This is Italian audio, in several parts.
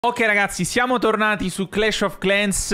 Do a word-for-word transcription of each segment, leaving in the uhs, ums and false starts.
Ok ragazzi, siamo tornati su Clash of Clans,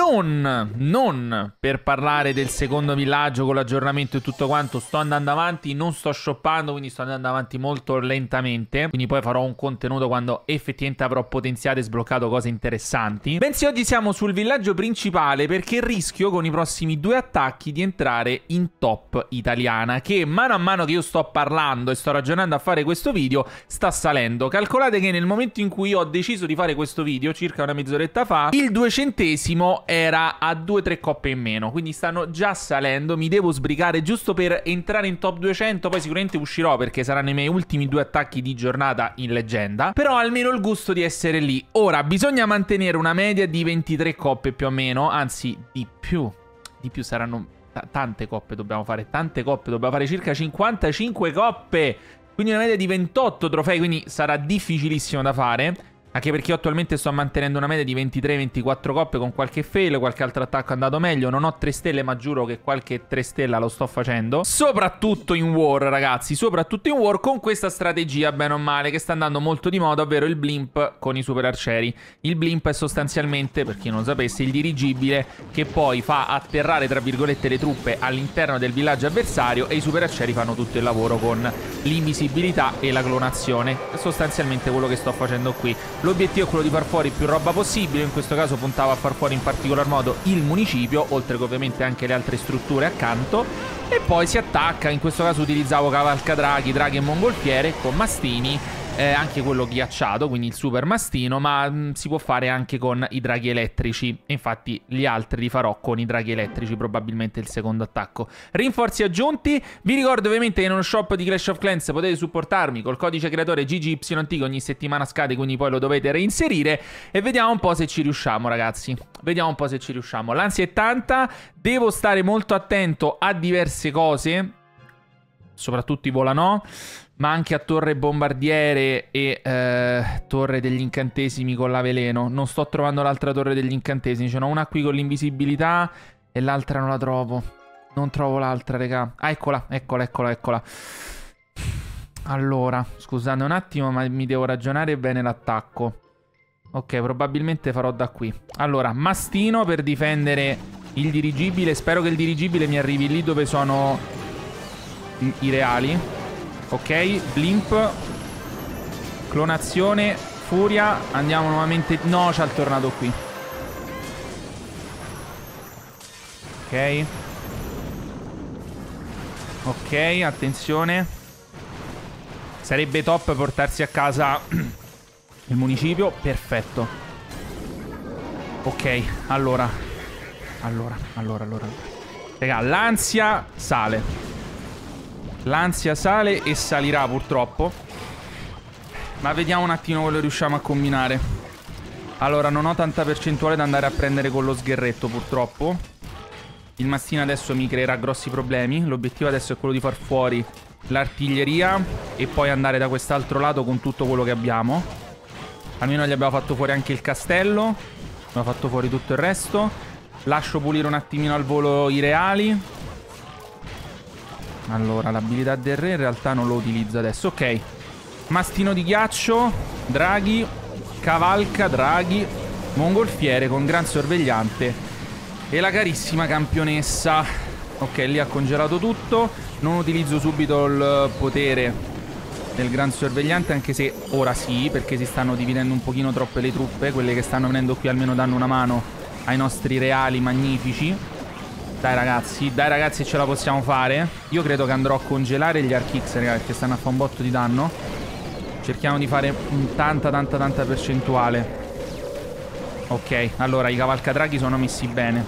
non, non per parlare del secondo villaggio con l'aggiornamento e tutto quanto, sto andando avanti, non sto shoppando, quindi sto andando avanti molto lentamente, quindi poi farò un contenuto quando effettivamente avrò potenziato e sbloccato cose interessanti. Bensì oggi siamo sul villaggio principale perché rischio con i prossimi due attacchi di entrare in top italiana, che mano a mano che io sto parlando e sto ragionando a fare questo video sta salendo. Calcolate che nel momento in cui ho deciso di fare questo video, circa una mezz'oretta fa, il duecentesimo era a due tre coppe in meno, quindi stanno già salendo. Mi devo sbrigare giusto per entrare in top duecento, poi sicuramente uscirò perché saranno i miei ultimi due attacchi di giornata in leggenda, però almeno il gusto di essere lì. Ora bisogna mantenere una media di ventitré coppe più o meno, anzi di più, di più saranno tante coppe, dobbiamo fare tante coppe, dobbiamo fare circa cinquantacinque coppe, quindi una media di ventotto trofei, quindi sarà difficilissimo da fare. Anche perché io attualmente sto mantenendo una media di ventitré ventiquattro coppe con qualche fail, qualche altro attacco è andato meglio. Non ho tre stelle, ma giuro che qualche tre stella lo sto facendo. Soprattutto in War, ragazzi, soprattutto in War con questa strategia, bene o male, che sta andando molto di moda, ovvero il blimp con i super arcieri. Il blimp è sostanzialmente, per chi non lo sapesse, il dirigibile che poi fa atterrare, tra virgolette, le truppe all'interno del villaggio avversario e i super arcieri fanno tutto il lavoro con l'invisibilità e la clonazione. È sostanzialmente quello che sto facendo qui. L'obiettivo è quello di far fuori più roba possibile, in questo caso puntavo a far fuori in particolar modo il municipio, oltre che ovviamente anche le altre strutture accanto, e poi si attacca. In questo caso utilizzavo cavalcadraghi, draghi e mongolfiere con mastini, eh, anche quello ghiacciato, quindi il super mastino, ma mh, si può fare anche con i draghi elettrici, e infatti gli altri li farò con i draghi elettrici, probabilmente il secondo attacco. Rinforzi aggiunti, vi ricordo ovviamente che in uno shop di Clash of Clans potete supportarmi col codice creatore G G Y T che ogni settimana scade, quindi poi lo dovete reinserire, e vediamo un po' se ci riusciamo, ragazzi, vediamo un po' se ci riusciamo. L'ansia è tanta, devo stare molto attento a diverse cose, soprattutto i volanò, ma anche a torre bombardiere e eh, torre degli incantesimi con la veleno. Non sto trovando l'altra torre degli incantesimi. Ce n'ho una qui con l'invisibilità e l'altra non la trovo. Non trovo l'altra, raga. Ah, eccola, eccola, eccola, eccola. Allora, scusate un attimo, ma mi devo ragionare bene l'attacco. Ok, probabilmente farò da qui. Allora, mastino per difendere il dirigibile. Spero che il dirigibile mi arrivi lì dove sono i reali. Ok, blimp, clonazione, furia, andiamo nuovamente. No, ci ha tornato qui. Ok. Ok, attenzione. Sarebbe top portarsi a casa il municipio. Perfetto. Ok, allora Allora, allora, allora raga, l'ansia sale. L'ansia sale e salirà purtroppo, ma vediamo un attimo quello che riusciamo a combinare. Allora, non ho tanta percentuale da andare a prendere con lo sgherretto purtroppo. Il mastino adesso mi creerà grossi problemi. L'obiettivo adesso è quello di far fuori l'artiglieria e poi andare da quest'altro lato con tutto quello che abbiamo. Almeno gli abbiamo fatto fuori anche il castello, abbiamo fatto fuori tutto il resto. Lascio pulire un attimino al volo i reali. Allora, l'abilità del re in realtà non lo utilizzo adesso. Ok, mastino di ghiaccio, draghi, cavalca, draghi, mongolfiere con gran sorvegliante e la carissima campionessa. Ok, lì ha congelato tutto. Non utilizzo subito il potere del gran sorvegliante, anche se ora sì, perché si stanno dividendo un pochino troppe le truppe. Quelle che stanno venendo qui almeno danno una mano ai nostri reali magnifici. Dai ragazzi, dai ragazzi, ce la possiamo fare. Io credo che andrò a congelare gli Archix, ragazzi, perché stanno a fare un botto di danno. Cerchiamo di fare tanta, tanta, tanta percentuale. Ok, allora i cavalcadraghi sono messi bene.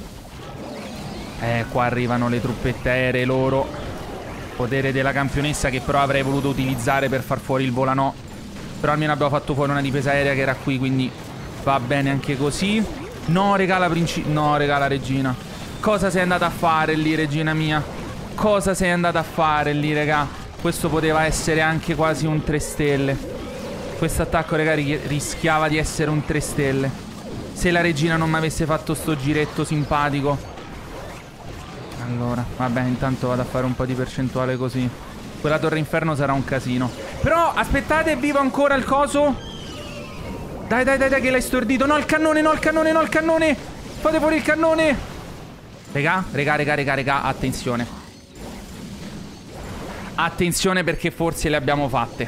Eh, qua arrivano le truppette aeree loro. Potere della campionessa che però avrei voluto utilizzare per far fuori il volanò. Però almeno abbiamo fatto fuori una difesa aerea che era qui, quindi va bene anche così. No, regala princi... No, regala regina. Cosa sei andata a fare lì, regina mia? Cosa sei andata a fare lì, raga? Questo poteva essere anche quasi un tre stelle. Questo attacco, raga, rischiava di essere un tre stelle se la regina non mi avesse fatto sto giretto simpatico. Allora, vabbè, intanto vado a fare un po' di percentuale così. Quella torre inferno sarà un casino. Però, aspettate, è vivo ancora il coso? Dai, dai, dai, dai, che l'hai stordito. No, il cannone, no, il cannone, no, il cannone. Fate fuori il cannone. Regà, regà, regà, regà, regà. Attenzione. Attenzione perché forse le abbiamo fatte.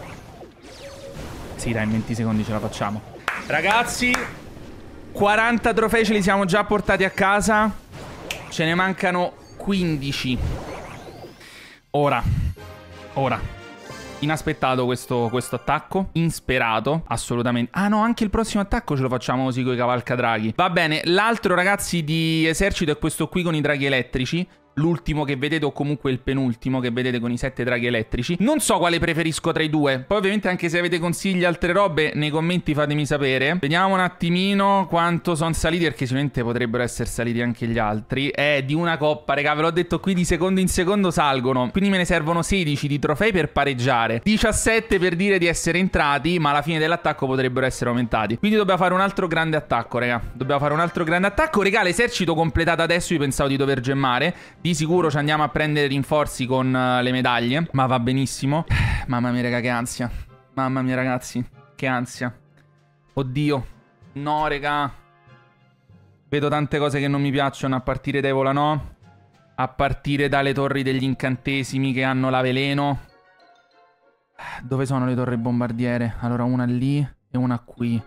Sì, dai, in venti secondi ce la facciamo. Ragazzi, quaranta trofei ce li siamo già portati a casa. Ce ne mancano quindici. Ora. Ora. Inaspettato questo, questo attacco. Insperato. Assolutamente. Ah no, anche il prossimo attacco ce lo facciamo così con i cavalcadraghi. Va bene. L'altro, ragazzi, di esercito è questo qui con i draghi elettrici. L'ultimo che vedete, o comunque il penultimo che vedete con i sette draghi elettrici. Non so quale preferisco tra i due. Poi ovviamente anche se avete consigli altre robe, nei commenti fatemi sapere. Vediamo un attimino quanto sono saliti, perché sicuramente potrebbero essere saliti anche gli altri. È di una coppa, raga, ve l'ho detto qui, di secondo in secondo salgono. Quindi me ne servono sedici di trofei per pareggiare, diciassette per dire di essere entrati, ma alla fine dell'attacco potrebbero essere aumentati. Quindi dobbiamo fare un altro grande attacco, raga. Dobbiamo fare un altro grande attacco. Raga, l'esercito completato adesso, io pensavo di dover gemmare. Di sicuro ci andiamo a prendere rinforzi con uh, le medaglie. Ma va benissimo. Mamma mia, raga, che ansia. Mamma mia, ragazzi, che ansia. Oddio. No, raga. Vedo tante cose che non mi piacciono, a partire dai volanò, a partire dalle torri degli incantesimi che hanno la veleno. Dove sono le torri bombardiere? Allora, una lì e una qui.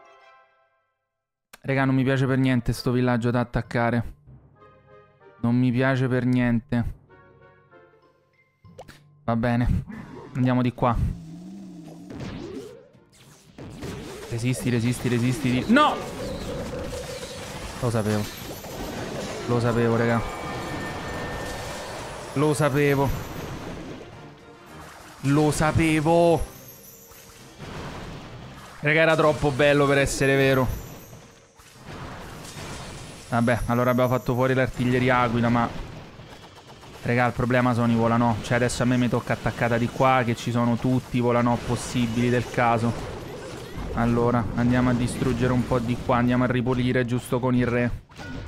Raga, non mi piace per niente sto villaggio da attaccare. Non mi piace per niente. Va bene. Andiamo di qua. Resisti, resisti, resisti. No! Lo sapevo. Lo sapevo, raga. Lo sapevo. Lo sapevo. Raga, era troppo bello per essere vero. Vabbè, allora abbiamo fatto fuori l'artiglieria aquila, ma... Raga, il problema sono i volanò. Cioè, adesso a me mi tocca attaccata di qua, che ci sono tutti i volanò possibili del caso. Allora, andiamo a distruggere un po' di qua. Andiamo a ripulire giusto con il re.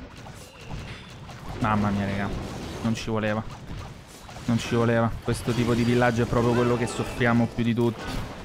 Mamma mia, raga. Non ci voleva. Non ci voleva. Questo tipo di villaggio è proprio quello che soffriamo più di tutti.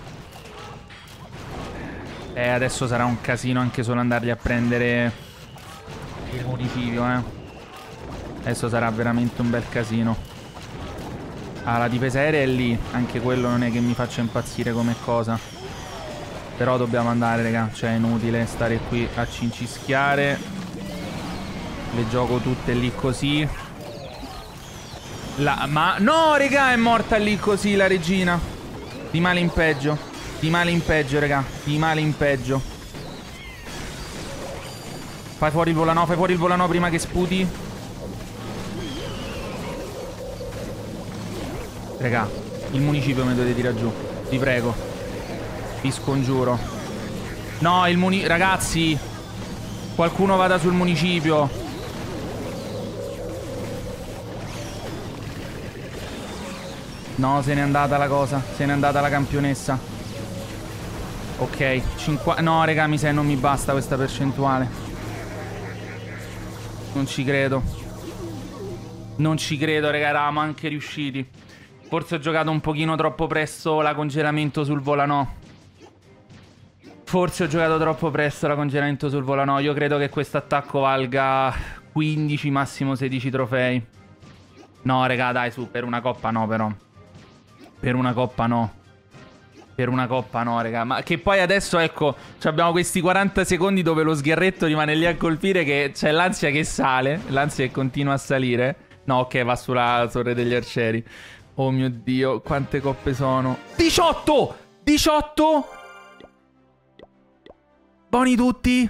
Eh, adesso sarà un casino anche solo andarli a prendere... il municipio, eh. Adesso sarà veramente un bel casino. Ah, la difesa aerea è lì. Anche quello non è che mi faccia impazzire come cosa. Però dobbiamo andare, raga. Cioè è inutile stare qui a cincischiare. Le gioco tutte lì così. La... Ma... No, raga, è morta lì così la regina. Di male in peggio. Di male in peggio, raga. Di male in peggio. Fai fuori il volanò, fai fuori il volanò prima che sputi. Raga, il municipio mi dovete tirare giù. Vi prego. Vi scongiuro. No, il muni... Ragazzi, qualcuno vada sul municipio. No, se n'è andata la cosa. Se n'è andata la campionessa. Ok, cinquanta... No, raga, mi sa non mi basta questa percentuale. Non ci credo. Non ci credo, raga, eravamo anche riusciti. Forse ho giocato un pochino troppo presto la congelamento sul volanò. Forse ho giocato troppo presto la congelamento sul volanò. Io credo che questo attacco valga quindici, massimo sedici trofei. No, raga, dai, su, per una coppa no, però. Per una coppa no. Per una coppa no, raga. Ma che poi adesso, ecco, abbiamo questi quaranta secondi dove lo sgherretto rimane lì a colpire, che c'è l'ansia che sale. L'ansia che continua a salire. No, ok, va sulla torre degli arcieri. Oh mio Dio, quante coppe sono? diciotto! diciotto! Buoni tutti!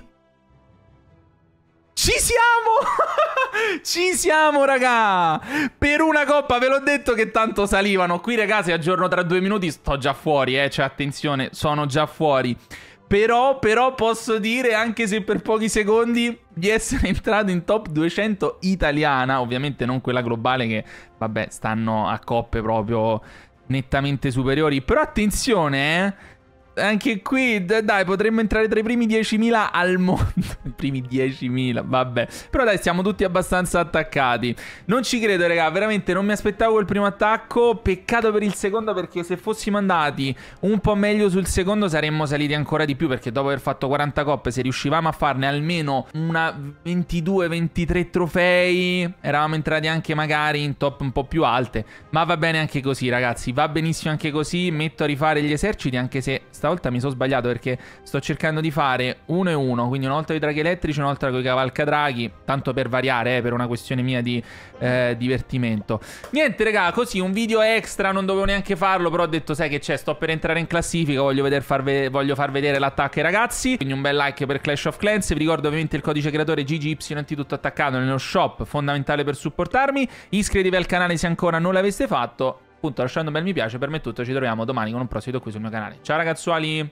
Ci siamo! Ci siamo, raga! Per una coppa, ve l'ho detto che tanto salivano. Qui, ragazzi, aggiorno tra due minuti. Sto già fuori, eh. Cioè, attenzione, sono già fuori. Però, però posso dire, anche se per pochi secondi, di essere entrato in top duecento italiana. Ovviamente non quella globale che, vabbè, stanno a coppe proprio nettamente superiori. Però attenzione, eh. Anche qui, dai, potremmo entrare tra i primi diecimila al mondo. I primi diecimila, vabbè. Però dai, siamo tutti abbastanza attaccati. Non ci credo, raga, veramente non mi aspettavo quel primo attacco. Peccato per il secondo, perché se fossimo andati un po' meglio sul secondo saremmo saliti ancora di più, perché dopo aver fatto quaranta coppe, se riuscivamo a farne almeno una ventidue ventitré trofei, eravamo entrati anche magari in top un po' più alte. Ma va bene anche così, ragazzi, va benissimo anche così. Metto a rifare gli eserciti, anche se stavolta mi sono sbagliato, perché sto cercando di fare uno e uno, quindi una volta con i draghi elettrici, una volta con i cavalcadraghi, tanto per variare, eh, per una questione mia di eh, divertimento. Niente, raga, così un video extra, non dovevo neanche farlo, però ho detto, sai che c'è, sto per entrare in classifica, voglio, veder far, ve voglio far vedere l'attacco ai ragazzi, quindi un bel like per Clash of Clans. Vi ricordo ovviamente il codice creatore G G Y T tutto attaccato nello shop, fondamentale per supportarmi. Iscrivetevi al canale se ancora non l'aveste fatto. Appunto, lasciando un bel mi piace. Per me è tutto, ci troviamo domani con un prossimo video qui sul mio canale. Ciao ragazzuoli!